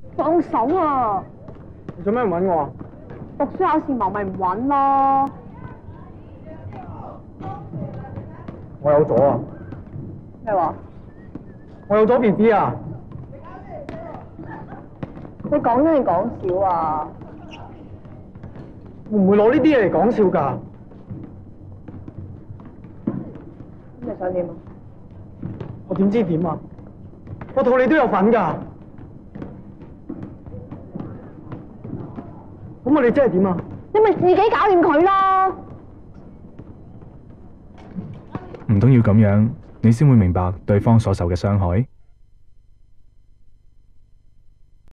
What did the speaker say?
放手啊！ 你做咩唔揾我啊？ 讀書考試忙咪唔揾咯。 我有咗啊！ 咩話？ 我有咗 BB 啊！ 你講真定講笑啊？ 我唔會攞呢啲嘢嚟講笑㗎。 咁你想點啊？ 我點知點啊？我肚你都有份㗎。咁我哋真係點啊？ 你咪自己搞掂佢咯。 唔通要咁樣，你先會明白對方所受嘅傷害？